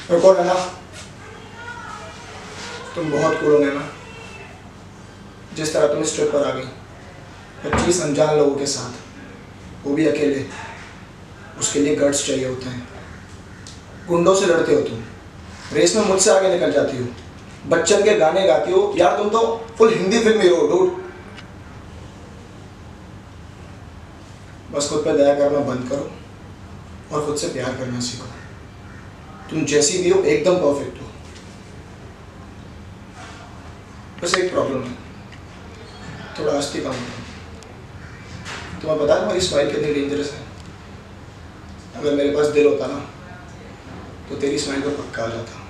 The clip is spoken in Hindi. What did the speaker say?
रुको नैना, तुम बहुत कूल हो नैना। जिस तरह तुम इस ट्रिप पर आ गई 25 अनजान लोगों के साथ, वो भी अकेले, उसके लिए गट्स चाहिए होते हैं। गुंडों से लड़ते हो तुम, रेस में मुझसे आगे निकल जाती हो, बच्चन के गाने गाती हो। यार तुम तो फुल हिंदी फिल्म हीरो हो डूड। बस खुद पे दया करना बंद करो और खुद से प्यार करना सीखो। तुम जैसी भी हो एकदम परफेक्ट हो। बस एक प्रॉब्लम है, थोड़ा हंसती कम हो। तुम्हें पता है तुम्हारी स्माइल कितनी डेंजरस है? अगर मेरे पास दिल होता ना तो तेरी स्माइल पर पक्का आ जाता।